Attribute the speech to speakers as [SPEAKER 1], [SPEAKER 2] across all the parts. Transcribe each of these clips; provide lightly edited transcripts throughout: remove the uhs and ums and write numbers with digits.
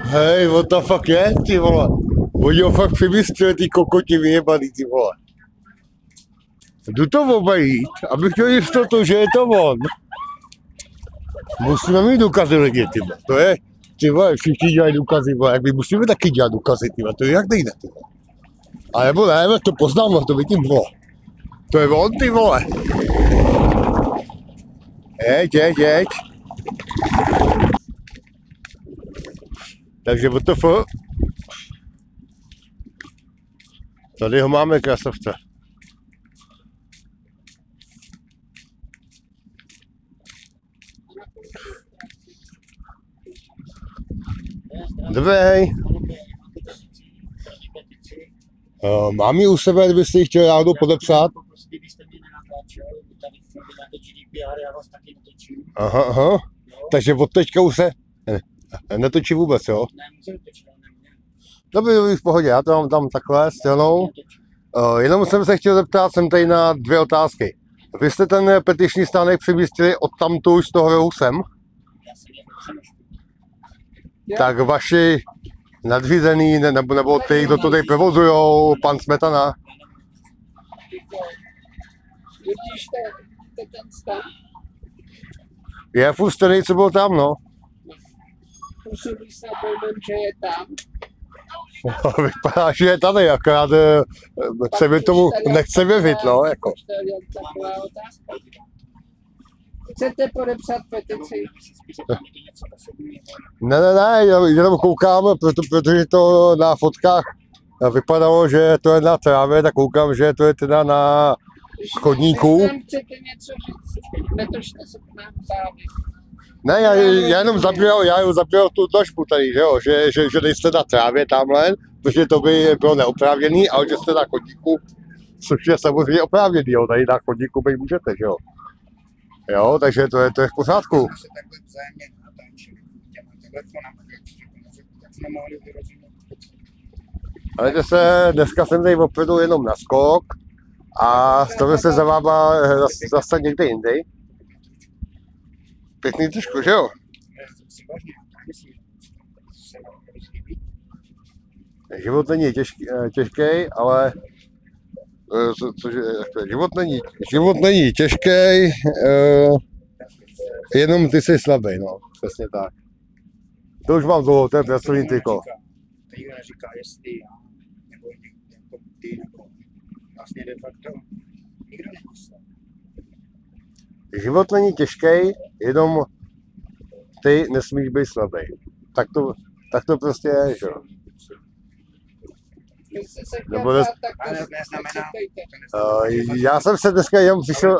[SPEAKER 1] Hej, what the fuck je, ty vole. Oni ho fakt přemístili, ty kokoti vyjebaný, ty vole. Jdu to obejít, abych měl jistotu, že je to on. Musíme mít důkazy lidi, ty vole. To je, ty vole, všichni dělají důkazy, vole. Jak my musíme taky dělat důkazy, ty vole. To je jak nejde, ty vole. A nebo ne, to poznám, to vidím, vole. To je on, ty vole. Jeď. Takže WTF. Tady ho máme, krasavce. Dobrý. Mám ji u sebe, kdybyste ji chtěli náhodou podepsat. Aha. Takže od teďka už se netočí vůbec, jo? Dobrý, v pohodě, já to mám tam takhle stylnou. Jenom jsem se chtěl zeptat, jsem tady na 2 otázky. Vy jste ten petiční stánek přemístili odtamtud z toho rohu sem? Tak vaši nadřízený, nebo ty, kdo to tady provozujou, pan Smetana?
[SPEAKER 2] Vidíš ten stan?
[SPEAKER 1] Je furt stejný, co byl tam, no.
[SPEAKER 2] Působí se dojmem, že je tam.
[SPEAKER 1] Vypadá, že je tady, akorát se mi tomu nechce věřit, no, jako.
[SPEAKER 2] Chcete podepsat petici?
[SPEAKER 1] Ne, jenom koukám, protože to na fotkách vypadalo, že to je na trávě, tak koukám, že to je teda na chodníku.
[SPEAKER 2] Když tam chcete něco říct, netočte se k nám závět.
[SPEAKER 1] Ne, já jenom zabíral tu dlažbu tady, že nejste na trávě tamhle, protože to by bylo neoprávněný, ale že jste na chodníku, což je samozřejmě oprávněný, jo, tady na chodníku být můžete, že jo. Jo, takže to je v pořádku. Ale dneska jsem tady opravdu jenom na skok a stavím se za váma zase někde jindy. Pěkný trošku, že jo? Život není těžký, ale život není těžký, jenom ty jsi slabý, no, přesně tak. To už mám dlouho, to je pracovní triko.
[SPEAKER 3] Teď neříká, jestli já, nebo jako ty, nebo vlastně de facto nikdo nemyslel.
[SPEAKER 1] Život není těžký, jenom ty nesmíš být slabý. Tak to prostě je, že jo. Nebo já jsem se dneska jenom přišel.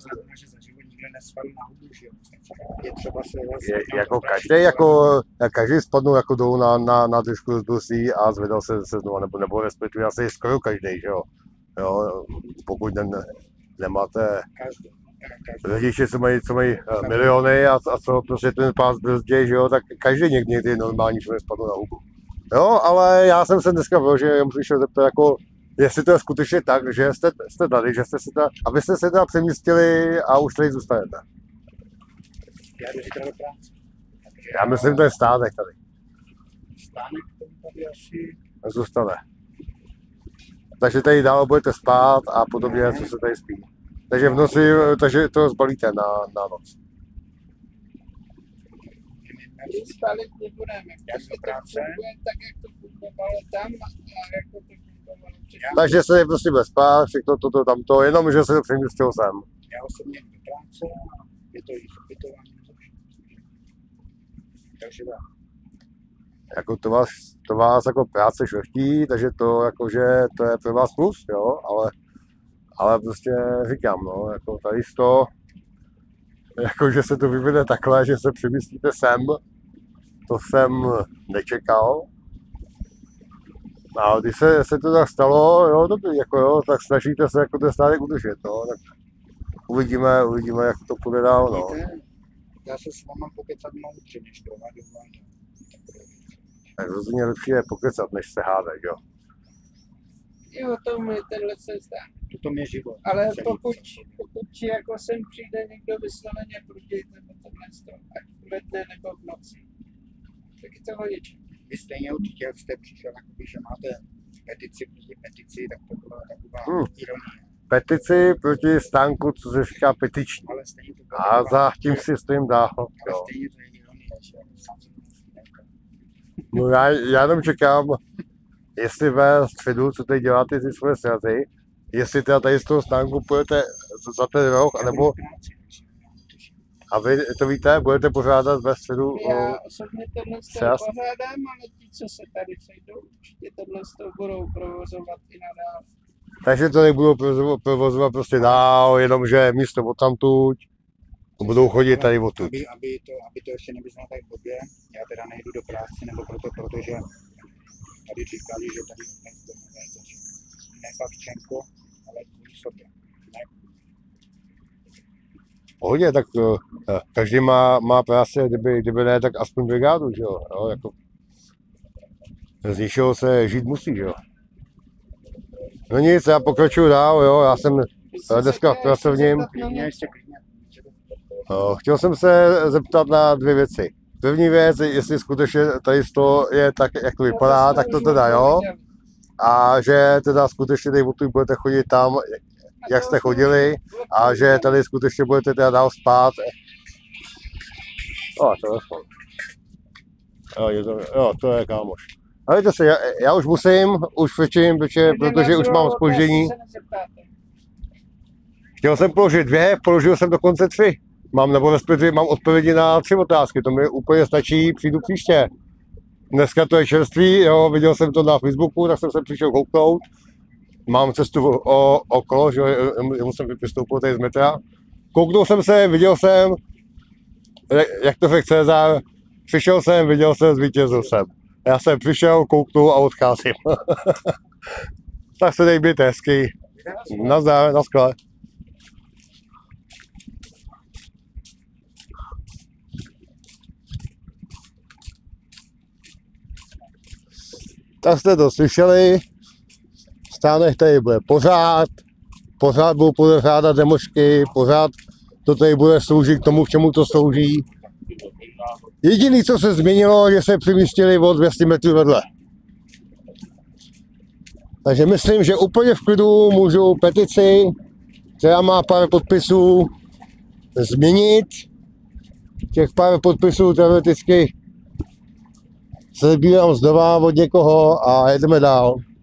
[SPEAKER 1] Jako každý spadnul jako dolů na držku z brusí a zvedal se znovu, nebo respektive asi skoro každý, že jo. Jo, pokud nemáte rodiče, co mají miliony a co prostě ten pás brzdí, že jo, tak každý někdy je normální člověk spadl na hubu. Jo, ale já jsem se dneska vyložil, musím se zeptat, jako, jestli to je skutečně tak, že jste tady, že jste se tady, abyste se teda přemístili a už tady zůstanete.
[SPEAKER 3] Já jdu zítra do práce.
[SPEAKER 1] Já myslím, že to je stánek tady.
[SPEAKER 3] Stánek tady asi
[SPEAKER 1] zůstane. Takže tady dál budete spát a podobně, co se tady spí. Takže v noci, takže to zbalíte na noc.
[SPEAKER 2] Spalit nebudeme. Prostě to funguje tak, jak to fungovalo tam a jak to fungovalo předtím.
[SPEAKER 1] Takže se prostě bude spát, všechno toto tamto, jenom že se to přemístil sem.
[SPEAKER 3] Já osobně jdu do práce a je to jich ubytování. Takže tak.
[SPEAKER 1] Jako to vás jako práce šlechtí, takže to jakože to je pro vás plus, jo, ale prostě říkám, no, jako tady to, jakože se to vyvine takhle, že se přemístíte sem, to jsem nečekal. A když se to tak stalo, jo, dobrý, jako jo, tak snažíte se jako ten stánek udržet, no, tak uvidíme, jak to půjde dál, no.
[SPEAKER 3] Já se s váma pokecat moudře, než dohadování.
[SPEAKER 1] Tak rozhodně lepší je pokecat, než se hádat, jo.
[SPEAKER 2] I o tom je tenhle cesta.
[SPEAKER 3] To je život.
[SPEAKER 2] Ale pokud jako sem přijde někdo vysloveně proti nebo tohle, ať v dne nebo v noci, tak je to o něčem.
[SPEAKER 3] vy stejně určitě, jak jste přišel, jakoby, že máte petici, tak to byla taková ironie.
[SPEAKER 1] Petici proti stánku, co se říká petiční.
[SPEAKER 3] Ale stejně to bylo
[SPEAKER 1] A za tím si stojím dál.
[SPEAKER 3] ale
[SPEAKER 1] Jo.
[SPEAKER 3] stejně to je ironie, že sám jsem to musím nechat.
[SPEAKER 1] No já jenom čekám, jestli ve středu, co teď děláte ty svoje srazy, jestli teda tady z toho stánku půjdete za ten roh, anebo, a vy to víte, budete pořádat ve středu.
[SPEAKER 2] Já osobně tohle
[SPEAKER 1] Sraz.
[SPEAKER 2] pořádám, ale ti, co se tady sejdou, určitě tohle budou provozovat i nadále.
[SPEAKER 1] Takže to nebudou provozovat prostě dál, jenomže místo odtamtud budou chodit tady odtud.
[SPEAKER 3] Aby to ještě nevyznalo tak blbě, já teda nejdu do práce, nebo protože tady říkali, že tady ne Pavčenko, ale kvůli sobě. Ne.
[SPEAKER 1] Pohodě, tak každý má práce, kdyby ne, tak aspoň brigádu, že jo, jako z ničeho se žít musí, že jo. No nic, já pokračuju dál, jo, já jsem dneska v pracovním. Chtěl jsem se zeptat na 2 věci. První věc, jestli skutečně tady to je tak, jak to vypadá, tak to teda jo. A že teda skutečně tady odtud budete chodit tam, jak jste chodili, a že tady skutečně budete teda dál spát. Telefon. Jo, to je kámoš. Ale to se, já už musím, už frčím, protože už mám zpoždění. Chtěl jsem položit 2, položil jsem dokonce 3. Mám odpovědi na 3 otázky, to mi úplně stačí, přijdu příště. Dneska to je čerstvý, jo, viděl jsem to na Facebooku, tak jsem se přišel kouknout. Mám cestu okolo, že musím vystoupit tady z metra. Kouknul jsem se, viděl jsem, jak to řekl Cezar, přišel jsem, viděl jsem, zvítězil jsem. Já jsem přišel, kouknul a odcházím. Tak se dej být hezky. Nazdar, naschle. Tak jste to slyšeli, stánek tady bude pořád budou pořádat demošky, pořád to tady bude sloužit k tomu, k čemu to slouží. Jediné, co se změnilo, že se přemístili o 200 metrů vedle. Takže myslím, že úplně v klidu můžu petici, která má pár podpisů, změnit. Těch pár podpisů teoreticky se sbírám znova od někoho a jedeme dál.